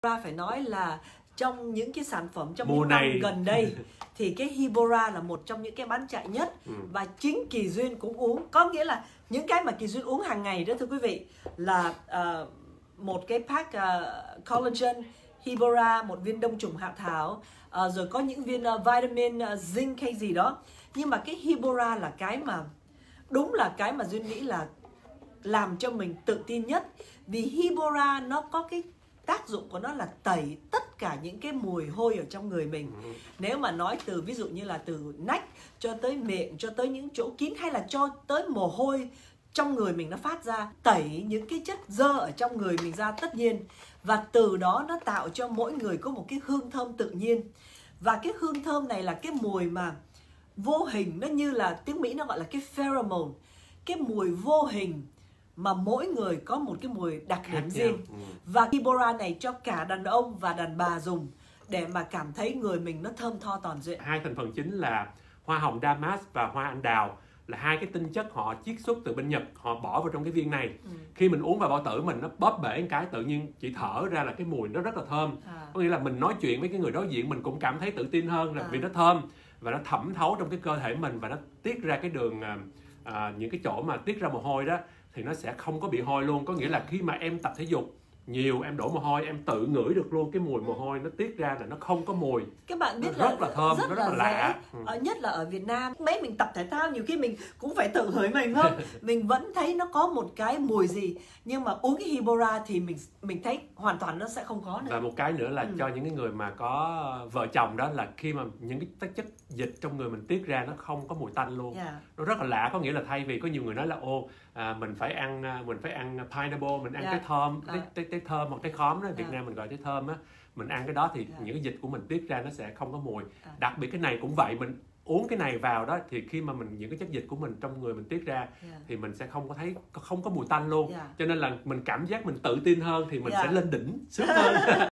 Phải nói là trong những cái sản phẩm trong mùa những này năm gần đây thì cái Hibora là một trong những cái bán chạy nhất. Và chính Kỳ Duyên cũng uống. Có nghĩa là những cái mà Kỳ Duyên uống hàng ngày đó thưa quý vị là một cái pack collagen Hibora, một viên đông trùng hạ thảo, rồi có những viên vitamin zinc hay gì đó. Nhưng mà cái Hibora là cái mà đúng là cái mà Duyên nghĩ là làm cho mình tự tin nhất. Vì Hibora nó có cái tác dụng của nó là tẩy tất cả những cái mùi hôi ở trong người mình. Nếu mà nói từ ví dụ như là từ nách cho tới miệng, cho tới những chỗ kín, hay là cho tới mồ hôi trong người mình nó phát ra, tẩy những cái chất dơ ở trong người mình ra tất nhiên. Và từ đó nó tạo cho mỗi người có một cái hương thơm tự nhiên. Và cái hương thơm này là cái mùi mà vô hình, nó như là tiếng Mỹ nó gọi là cái pheromone, cái mùi vô hình mà mỗi người có một cái mùi đặc điểm riêng. Và Hibora này cho cả đàn ông và đàn bà dùng để mà cảm thấy người mình nó thơm tho toàn diện. Hai thành phần chính là hoa hồng Damas và hoa anh đào, là hai cái tinh chất họ chiết xuất từ bên Nhật, họ bỏ vào trong cái viên này. Khi mình uống vào bao tử mình, nó bóp bể một cái tự nhiên chị thở ra là cái mùi nó rất là thơm. Có nghĩa là mình nói chuyện với cái người đối diện mình cũng cảm thấy tự tin hơn, là vì nó thơm và nó thẩm thấu trong cái cơ thể mình, và nó tiết ra cái đường những cái chỗ mà tiết ra mồ hôi đó thì nó sẽ không có bị hôi luôn. Có nghĩa là khi mà em tập thể dục nhiều, em đổ mồ hôi, em tự ngửi được luôn cái mùi mồ hôi nó tiết ra là nó không có mùi. Các bạn biết nó rất là thơm, rất nó rất là lạ. lạ. Nhất là ở Việt Nam, mấy mình tập thể thao nhiều khi mình cũng phải tự hửi mình không? Mình vẫn thấy nó có một cái mùi gì, nhưng mà uống cái Hibora thì mình thấy hoàn toàn nó sẽ không có nữa. Và một cái nữa là cho những cái người mà có vợ chồng đó, là khi mà những cái chất dịch trong người mình tiết ra nó không có mùi tanh luôn. Nó rất là lạ. Có nghĩa là thay vì có nhiều người nói là mình phải ăn pineapple, mình ăn cái thơm, cái thơm hoặc cái khóm đó, Việt Nam mình gọi cái thơm á, mình ăn cái đó thì những cái dịch của mình tiết ra nó sẽ không có mùi. Đặc biệt cái này cũng vậy, mình uống cái này vào đó thì khi mà những cái chất dịch của mình trong người mình tiết ra thì mình sẽ không có mùi tanh luôn. Cho nên là mình cảm giác mình tự tin hơn thì mình sẽ lên đỉnh sướng hơn.